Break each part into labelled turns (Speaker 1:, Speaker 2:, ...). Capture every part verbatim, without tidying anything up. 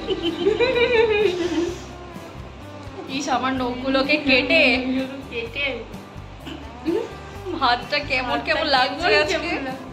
Speaker 1: ইস আমার নখগুলোকে কেটে কেটে হাতটা কেমন কেমন লাগছে আজকে।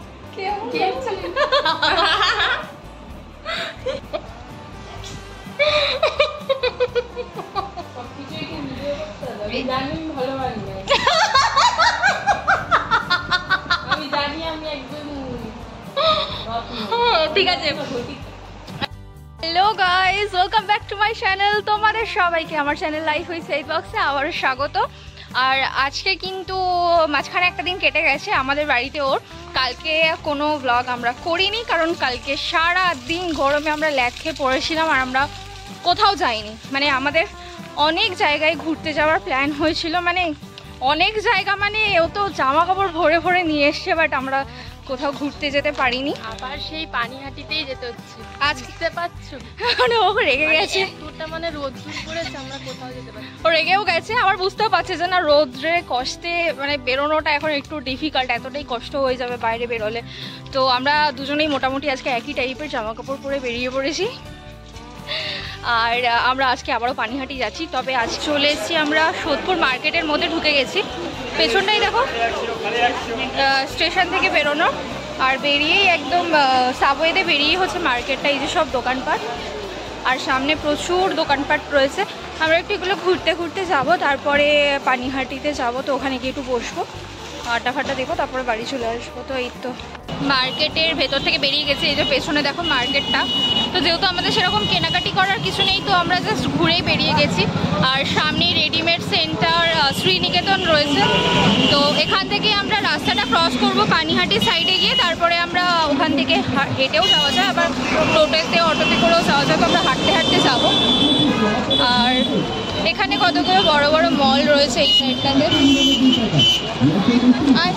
Speaker 1: ঠিক আছে, hello guys, welcome back to my channel. তোমাদের সবাইকে আমার চ্যানেল লাইফ উইথ সেইড বক্সে আবারও স্বাগত। আর আজকে কিন্তু মাঝখানে একটা দিন কেটে গেছে আমাদের বাড়িতে ওর। কালকে কোনো ব্লগ আমরা করিনি, কারণ কালকে সারা দিন গরমে আমরা ল্যাদ খেয়ে পড়েছিলাম আর আমরা কোথাও যাইনি। মানে আমাদের অনেক জায়গায় ঘুরতে যাওয়ার প্ল্যান হয়েছিল, মানে অনেক জায়গা, মানে ও তো জামা কাপড় ভরে ভরে নিয়ে এসছে, বাট আমরা কোথাও ঘুরতে যেতে পারিনি।
Speaker 2: আবার সেই পানিহাটিতেই যেতে হচ্ছে।
Speaker 1: আজ
Speaker 2: বুঝতে পারছো,
Speaker 1: মানে ও রেগে গেছে,
Speaker 2: মানে রোদ দূর করেছে, আমরা কোথাও যেতে পারি।
Speaker 1: ও রেগেও গেছে, আবার বুঝতেও পারছে যে না রোদ্রে কষ্টে মানে বেরোনোটা এখন একটু ডিফিকাল্ট, এতটাই কষ্ট হয়ে যাবে বাইরে বেরোলে। তো আমরা দুজনেই মোটামুটি আজকে একই টাইপের জামা কাপড় পরে বেরিয়ে পড়েছি। আর আমরা আজকে আবারও পানিহাটি যাচ্ছি। তবে আজ চলে এসেছি আমরা সোদপুর মার্কেটের মধ্যে ঢুকে গেছি। পেছনটাই দেখো স্টেশন থেকে বেরোনো, আর বেরিয়েই একদম সাবওয়েতে বেরিয়েই হচ্ছে মার্কেটটা। এই যে সব দোকানপাট, আর সামনে প্রচুর দোকানপাট রয়েছে। আমরা একটু এগুলো ঘুরতে ঘুরতে যাব, তারপরে পানিহাটিতে যাব। তো ওখানে গিয়ে একটু বসবো, আড্ডা ফাড্ডা দেবো, তারপরে বাড়ি চলে আসবো। তো এই তো মার্কেটের ভেতর থেকে বেরিয়ে গেছে। এই যে পেছনে দেখো মার্কেটটা। তো যেহেতু আমাদের সেরকম কেনাকাটি করার কিছু নেই, তো আমরা জাস্ট ঘুরেই বেরিয়ে গেছি। আর সামনেই রেডিমেড সেন্টার শ্রীনিকেতন রয়েছে। তো এখান থেকে আমরা রাস্তাটা ক্রস করব পানিহাটি সাইডে গিয়ে, তারপরে আমরা ওখান থেকে হেঁটেও যাওয়া যায়, আবার টোটোতে অটোতে করেও যাওয়া যায়। তো আমরা হাঁটতে হাঁটতে যাব। আর এখানে কতগুলো বড় বড় মল রয়েছে এই সাইডটাতে। আর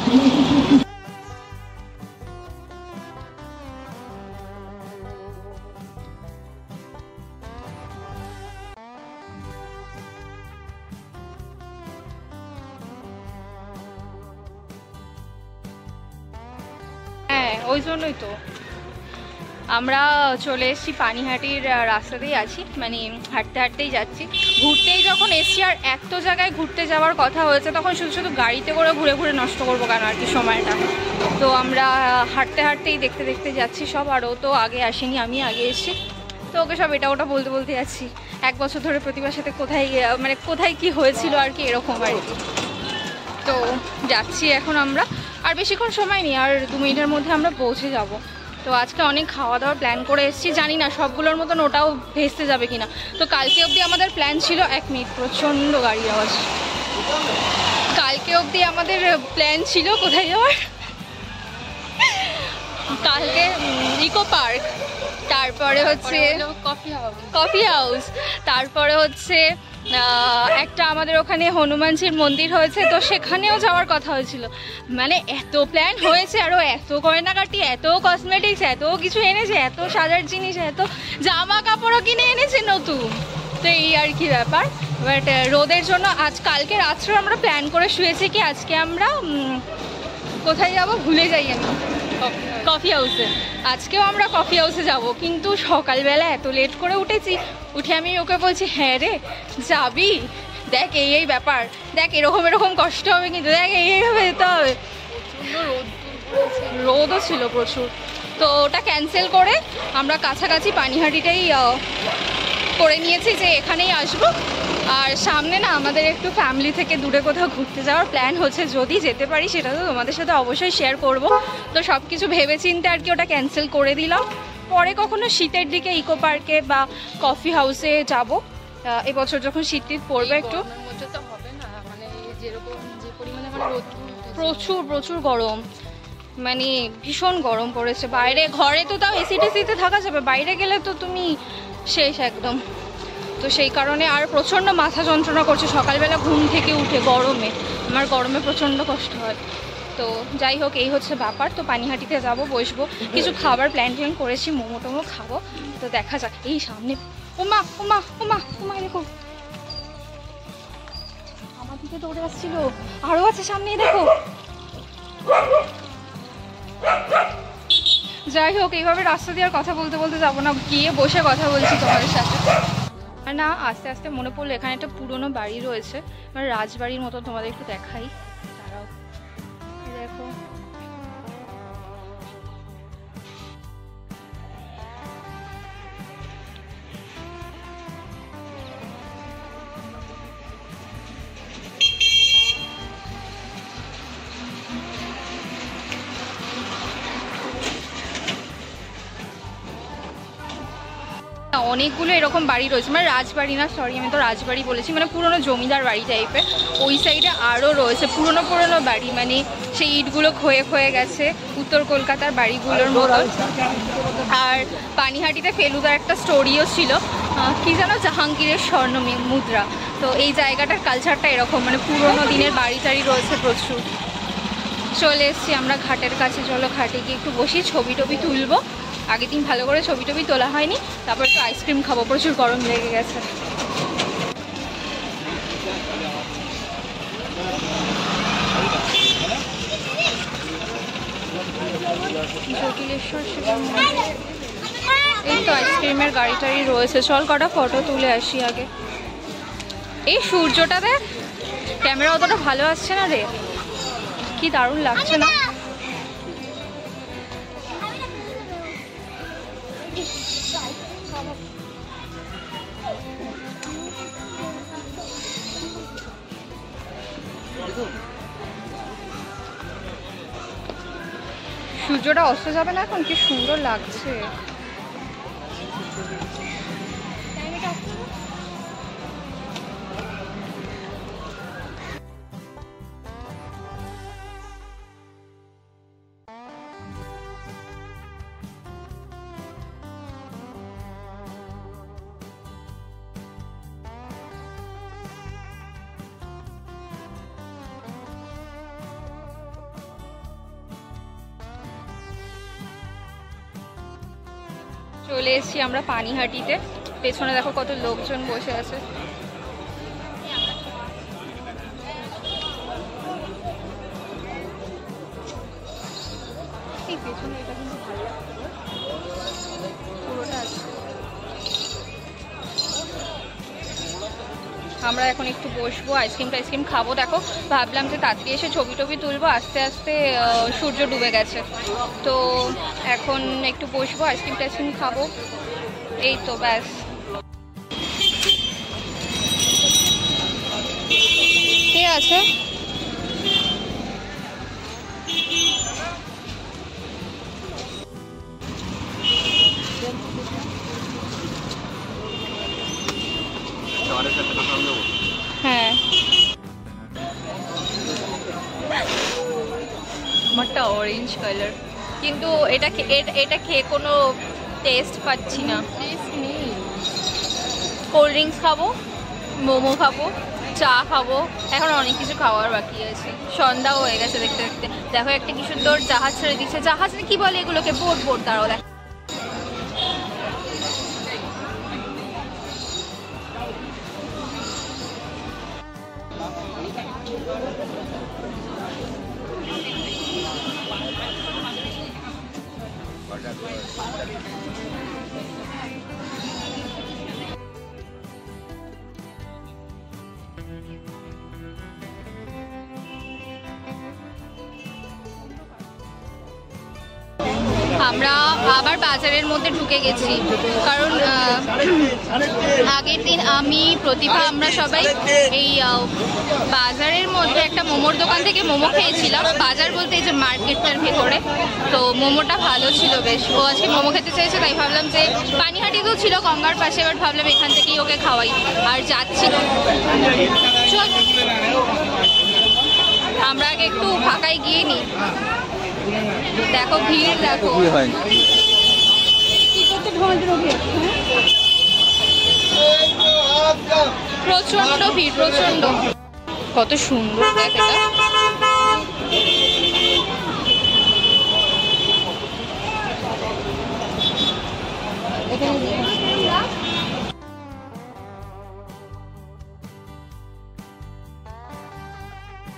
Speaker 1: হ্যাঁ, ওই জন্যই তো আমরা চলে এসেছি পানিহাটির রাস্তাতেই আছি, মানে হাঁটতে হাঁটতেই যাচ্ছি। ঘুরতেই যখন এসছি, আর এত জায়গায় ঘুরতে যাওয়ার কথা হয়েছে, তখন শুধু শুধু গাড়িতে করে ঘুরে ঘুরে নষ্ট করবো কেন আর কি সময়টা। তো আমরা হাঁটতে হাঁটতেই দেখতে দেখতে যাচ্ছি সব। আর ও তো আগে আসেনি, আমি আগে এসেছি। তো ওকে সব এটা ওটা বলতে বলতে যাচ্ছি। এক বছর ধরে প্রতিভার সাথে কোথায় মানে কোথায় কি হয়েছিল আর কি, এরকম আর কি। তো যাচ্ছি এখন আমরা, আর বেশিক্ষণ সময় নেই, আর দু মিনিটের মধ্যে আমরা পৌঁছে যাব। তো আজকে অনেক খাওয়া দাওয়ার প্ল্যান করে এসেছি, জানি না সবগুলোর মতন ওটাও ভেস্তে যাবে কিনা। তো কালকে অবধি আমাদের প্ল্যান ছিল, এক মিনিট প্রচণ্ড গাড়ি আওয়াজ। কালকে অবধি আমাদের প্ল্যান ছিল কোথায় যাওয়ার, কালকে ইকো পার্ক, তারপরে হচ্ছে
Speaker 2: কফি হাউস
Speaker 1: কফি হাউস তারপরে হচ্ছে একটা আমাদের ওখানে হনুমানজির মন্দির হয়েছে, তো সেখানেও যাওয়ার কথা হয়েছিল। মানে এত প্ল্যান হয়েছে, আরও এত গয়নাগাটি, এত কসমেটিক্স, এত কিছু এনেছে, এত সাজার জিনিস, এত জামা কাপড়ও কিনে এনেছে নতুন। তো এই আর কি ব্যাপার। বাট রোদের জন্য আজ কালকে রাত্রে আমরা প্ল্যান করে শুয়েছি কি আজকে আমরা কোথায় যাব ভুলে যাই আমি, কফি হাউসে। আজকেও আমরা কফি হাউসে যাব, কিন্তু সকালবেলা এত লেট করে উঠেছি। উঠে আমি ওকে বলছি, হ্যাঁ রে যাবি, দেখ এই এই ব্যাপার, দেখ এরকম এরকম কষ্ট হবে, কিন্তু দেখ এই এইভাবে যেতে হবে। রোদও ছিল প্রচুর। তো ওটা ক্যান্সেল করে আমরা কাছাকাছি পানিহাটিটাই করে নিয়েছি যে এখানেই আসবো। আর সামনে না আমাদের একটু ফ্যামিলি থেকে দূরে কোথাও ঘুরতে যাওয়ার প্ল্যান হচ্ছে, যদি যেতে পারি সেটা তো তোমাদের সাথে অবশ্যই শেয়ার করব। তো সব কিছু ভেবে চিন্তে আর কি ওটা ক্যান্সেল করে দিলাম। পরে কখনো শীতের দিকে ইকো পার্কে বা কফি হাউসে যাব, এবছর যখন শীত টিত পড়বে একটু। প্রচুর প্রচুর গরম, মানে ভীষণ গরম পড়েছে বাইরে। ঘরে তো তাও এসি টেসিতে থাকা যাবে, বাইরে গেলে তো তুমি শেষ একদম। তো সেই কারণে আর প্রচণ্ড মাথা যন্ত্রণা করছে সকালবেলা ঘুম থেকে উঠে গরমে। আমার গরমে প্রচণ্ড কষ্ট হয়। তো যাই হোক, এই হচ্ছে ব্যাপার। তো পানিহাটিতে যাব, বসবো, কিছু খাবার প্ল্যান ট্যান করেছি, মোমো টোমো খাবো। তো দেখা যাক। এই সামনে ওমা ওমা ওমা ওমা দেখো আমার দিকে দৌড়ে আসছিল, আরও আছে সামনেই দেখো। যাই হোক, এইভাবে রাস্তা দিয়ে আর কথা বলতে বলতে যাবো না, গিয়ে বসে কথা বলছি তোমাদের সাথে। আর না, আস্তে আস্তে মনে পড়লো এখানে একটা পুরনো বাড়ি রয়েছে, মানে রাজবাড়ির মতো, তোমাদের একটু দেখাই। দাঁড়াও, দেখো অনেকগুলো এরকম বাড়ি রয়েছে, মানে রাজবাড়ি না, সরি আমি তো রাজবাড়ি বলেছি, মানে পুরনো জমিদার বাড়ি টাইপের। ওই সাইডে আরও রয়েছে পুরনো পুরনো বাড়ি, মানে সেই ইটগুলো ক্ষয়ে ক্ষয়ে গেছে, উত্তর কলকাতার বাড়িগুলোর মতো। আর পানিহাটিতে ফেলুদার একটা স্টোরিও ছিল, কি জানো, জাহাঙ্গীরের স্বর্ণ মুদ্রা। তো এই জায়গাটার কালচারটা এরকম, মানে পুরনো দিনের বাড়ি টাড়ি রয়েছে প্রচুর। চলে এসছি আমরা ঘাটের কাছে, চলো ঘাটে গিয়ে একটু বসি, ছবি টবি তুলবো। আগের দিন ভালো করে ছবি টবি তোলা হয়নি, তারপর একটু আইসক্রিম খাবো, প্রচুর গরম লেগে গেছে। জটিলেশ্বর শিবের মন্দির, এই তো আইসক্রিমের গাড়ি টাড়ি রয়েছে, চল কটা ফটো তুলে আসি আগে। এই সূর্যটা দেখ, ক্যামেরা অতটা ভালো আসছে না রে, কি দারুণ লাগছে না? সূর্যটা অস্ত যাবে না এখন, কি সুন্দর লাগছে। চলে এসেছি আমরা পানিহাটিতে, পেছনে দেখো কত লোকজন বসে আছে। এই পেছনে এটা কিন্তু ভালো লাগছে, পুরোটা আছে। আমরা এখন একটু বসবো, আইসক্রিম টাইসক্রিম খাবো। দেখো ভাবলাম যে তাড়াতাড়ি এসে ছবি টবি তুলবো, আস্তে আস্তে সূর্য ডুবে গেছে, তো এখন একটু বসবো, আইসক্রিম টাইসক্রিম খাবো, এই তো ব্যাস। কে আছে? হ্যাঁ, আমারটা অরেঞ্জ কালার, কিন্তু এটা এটা খেয়ে কোনো টেস্ট পাচ্ছি না। কোল্ড ড্রিঙ্কস খাবো, মোমো খাবো, চা খাবো, এখন অনেক কিছু খাওয়ার বাকি আছে। সন্ধ্যাও হয়ে গেছে দেখতে দেখতে। দেখো একটা কি সুন্দর জাহাজ ছেড়ে দিচ্ছে, জাহাজ কি বলে এগুলোকে, বোট বোট তারাও দেখ। আমরা আবার বাজারের মধ্যে ঢুকে গেছি, কারণ আগের দিন আমি প্রতিভা আমরা সবাই এই বাজারের মধ্যে একটা মোমোর দোকান থেকে মোমো খেয়েছিলাম। বাজার বলতে এই যে মার্কেটটার ভেতরে, তো মোমোটা ভালো ছিল বেশ। ও আজকে মোমো খেতে চেয়েছে, তাই ভাবলাম যে পানিহাটিতেও ছিল গঙ্গার পাশে, এবার ভাবলাম এখান থেকেই ওকে খাওয়াই। আর যাচ্ছি, চল আমরা আগে একটু ফাঁকায় গিয়ে নিই। দেখো ভিড়, দেখো প্রচন্ড ভিড়, প্রচন্ড। কত সুন্দর দেখ এটা,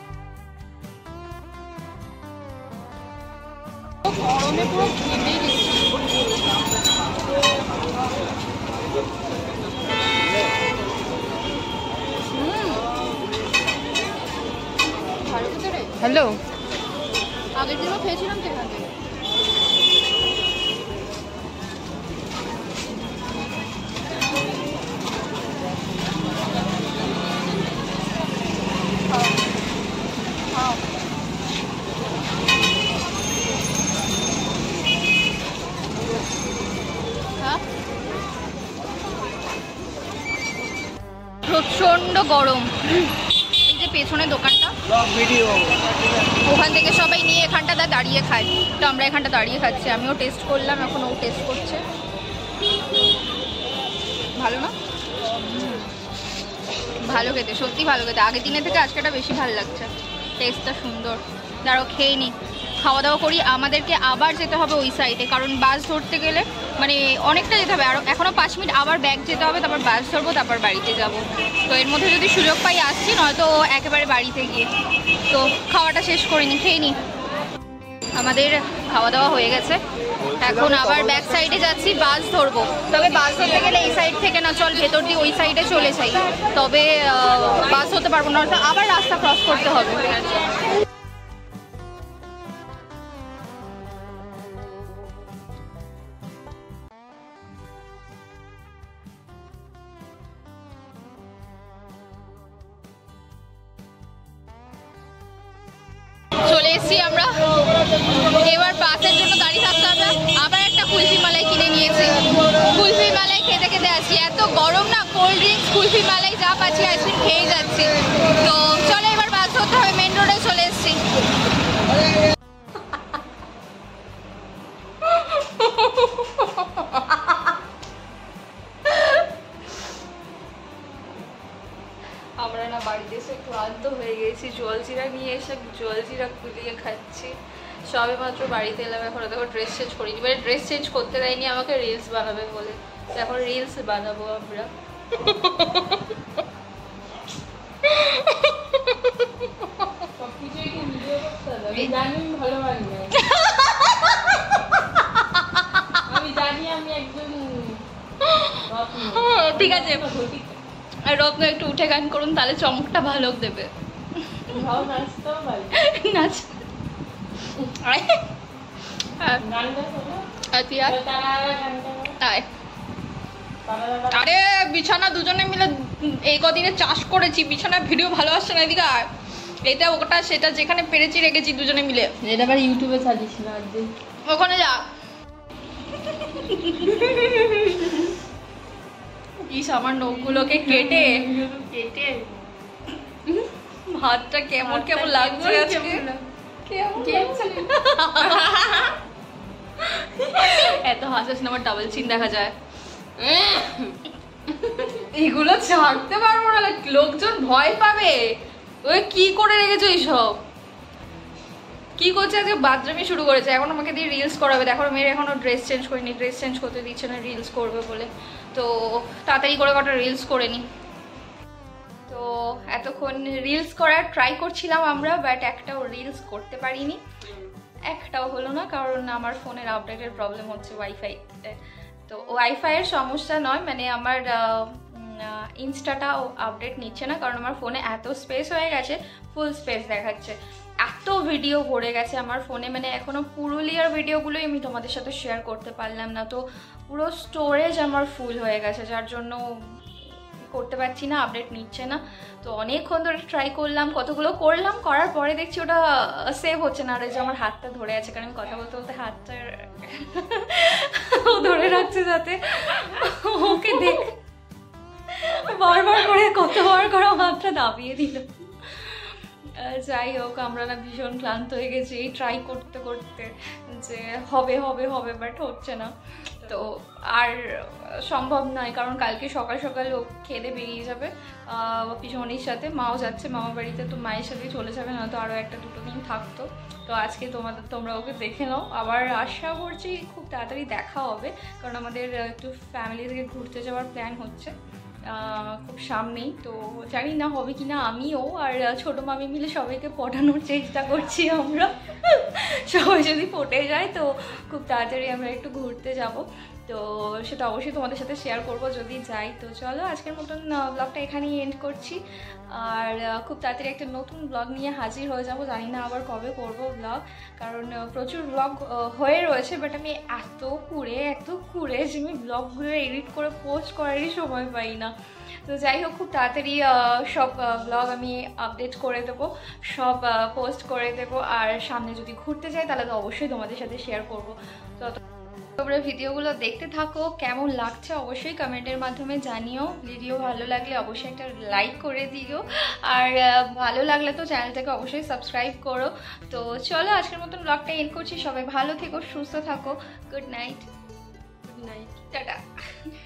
Speaker 1: গরমে পুরো ঘেমে গেছি। হ্যালো,
Speaker 2: আগের দিনও খেয়েছিলাম সেখান থেকে।
Speaker 1: প্রচন্ড গরম। এই যে পেছনে দোকানটা, ওখান থেকে সবাই নিয়ে এখানটা দাঁড়িয়ে খায়, তো আমরা এখানটা দাঁড়িয়ে খাচ্ছি। আমিও টেস্ট করলাম, এখন ও টেস্ট করছে। ভালো না? ভালো খেতে, সত্যি ভালো খেতে। আগের দিনের থেকে আজকেটা বেশি ভালো লাগছে, টেস্টটা সুন্দর। দাঁড়াও খেয়ে নিই, খাওয়া দাওয়া করি। আমাদেরকে আবার যেতে হবে ওই সাইডে, কারণ বাস ধরতে গেলে মানে অনেকটা যেতে হবে, আর এখনও পাঁচ মিনিট আবার ব্যাগ যেতে হবে, তারপর বাস ধরবো, তারপর বাড়িতে যাব। তো এর মধ্যে যদি সুযোগ পাই আসছি, নয়তো একেবারে বাড়িতে গিয়ে। তো খাওয়াটা শেষ করে নিই, খেয়ে নিই। আমাদের খাওয়া দাওয়া হয়ে গেছে, এখন আবার ব্যাক সাইডে যাচ্ছি, বাস ধরবো। তবে বাস ধরতে গেলে এই সাইড থেকে না, চল ভেতর দিয়ে ওই সাইডে চলে যাই, তবে বাস হতে পারবো না, আবার রাস্তা ক্রস করতে হবে। চলে এসেছি আমরা, এবার বাসের জন্য দাঁড়িয়ে থাকতে হবে। আবার একটা কুলফি মালাই কিনে নিয়েছি, কুলফি মালাই খেতে খেতে আসছি। এত গরম না, কোল্ড ড্রিঙ্কস, কুলফি মালাই যা পাচ্ছি আইসক্রিম খেয়ে যাচ্ছি। তো চলো এবার বাস ধরতে হবে, মেন রোডে চলে এসেছি। আমরা না বাড়িতে এসে ক্লান্ত হয়ে গেছি, জলজিরা নিয়ে এসে জলজিরা কুলিয়ে খাচ্ছি। সবে মাত্র বাড়িতে এলাম, এখন দেখো ড্রেস চেঞ্জ করিনি, মানে ড্রেস চেঞ্জ করতে দেয়নি আমাকে, রিলস বানাবে বলে। এখন রিলস বানাবো আমরা। ঠিক আছে, আর রত্ন একটু উঠে গান করুন, তাহলে চমকটা ভালো দেবে। নাচ আরে বিছানা দুজনে মিলে এই কদিনে চাষ করেছি, বিছানায় ভিডিও ভালো আসছে না, এদিকে আর এটা ওটা সেটা যেখানে পেরেছি রেখেছি দুজনে মিলে।
Speaker 2: এটা আবার ইউটিউবে ছাড়িস না,
Speaker 1: ওখানে যা। ইস, আমার নখগুলোকে কেটে কেটে হাতটা কেমন কেমন লাগছে আজকে। এত হাসিস না, আমার ডাবল চিন দেখা যায়। এগুলো ছাড়তে পারবো না, লোকজন ভয় পাবে। ওই কি করে রেখেছো এইসব? কি করছে আজকে? বাথরুমে শুরু করেছে, এখন আমাকে দিয়ে রিলস করাবে। দেখো মেয়ের এখনো ড্রেস চেঞ্জ করিনি, ড্রেস চেঞ্জ করতে দিচ্ছে না, রিলস করবে বলে। তো তাড়াতাড়ি করে কটা রিলস করে নি। তো এতক্ষণ রিলস করার ট্রাই করছিলাম আমরা, বাট একটাও রিলস করতে পারিনি, একটাও হলো না, কারণ আমার ফোনের আপডেটের প্রবলেম হচ্ছে ওয়াইফাই। তো ওয়াইফাইয়ের সমস্যা নয়, মানে আমার ইনস্টাটা আপডেট নিচ্ছে না, কারণ আমার ফোনে এত স্পেস হয়ে গেছে, ফুল স্পেস দেখাচ্ছে। এত ভিডিও ভরে গেছে আমার ফোনে, মানে এখনও পুরুলিয়ার ভিডিওগুলোই আমি তোমাদের সাথে শেয়ার করতে পারলাম না। তো পুরো স্টোরেজ আমার ফুল হয়ে গেছে, যার জন্য করতে পারছি না, আপডেট নিচ্ছে না। তো অনেকক্ষণ ধরে ট্রাই করলাম, কতগুলো করলাম, করার পরে দেখছি ওটা সেভ হচ্ছে না। আর এই যে আমার হাতটা ধরে আছে, কারণ আমি কথা বলতে বলতে হাতটা ও ধরে রাখছে যাতে ওকে দেখ, বারবার করে কতবার করে হাতটা দাবিয়ে দিল। যাই হোক, আমরা না ভীষণ ক্লান্ত হয়ে গেছি এই ট্রাই করতে করতে, যে হবে হবে হবে বাট হচ্ছে না। তো আর সম্ভব নয়, কারণ কালকে সকাল সকাল ও খেতে বেরিয়ে যাবে পিছনির সাথে, মাও যাচ্ছে মামা বাড়িতে, তো মায়ের সাথে চলে যাবে, না তো আরও একটা দুটো দিন থাকতো। তো আজকে তোমাদের তোমরা ওকে দেখে নাও, আবার আশা করছি খুব তাড়াতাড়ি দেখা হবে, কারণ আমাদের একটু ফ্যামিলি থেকে ঘুরতে যাওয়ার প্ল্যান হচ্ছে খুব সামনেই। তো জানি না হবে কি না, আমিও আর ছোটো মামি মিলে সবাইকে পটানোর চেষ্টা করছি আমরা। সবাই যদি পটে যায় তো খুব তাড়াতাড়ি আমরা একটু ঘুরতে যাব। তো তো সেটা অবশ্যই তোমাদের সাথে শেয়ার করব যদি যাই। তো চলো আজকের মতন ব্লগটা এখানেই এন্ড করছি, আর খুব তাড়াতাড়ি একটা নতুন ব্লগ নিয়ে হাজির হয়ে যাব। জানি না আবার কবে করব ব্লগ, কারণ প্রচুর ব্লগ হয়ে রয়েছে, বাট আমি এত কুড়ে এত কুড়ে যে আমি ব্লগগুলো এডিট করে পোস্ট করারই সময় পাই না। তো যাই হোক, খুব তাড়াতাড়ি সব ব্লগ আমি আপডেট করে দেবো, সব পোস্ট করে দেবো, আর সামনে যদি ঘুরতে যাই তাহলে তো অবশ্যই তোমাদের সাথে শেয়ার করবো। তো তোমরা ভিডিওগুলো দেখতে থাকো, কেমন লাগছে অবশ্যই কমেন্টের মাধ্যমে জানিও। ভিডিও ভালো লাগলে অবশ্যই একটা লাইক করে দিও, আর ভালো লাগলে তো চ্যানেলটাকে অবশ্যই সাবস্ক্রাইব করো। তো চলো আজকের মতন ব্লগটা এন্ড করছি। সবাই ভালো থেকো, সুস্থ থাকো। Good night.
Speaker 2: Good night.
Speaker 1: Tata.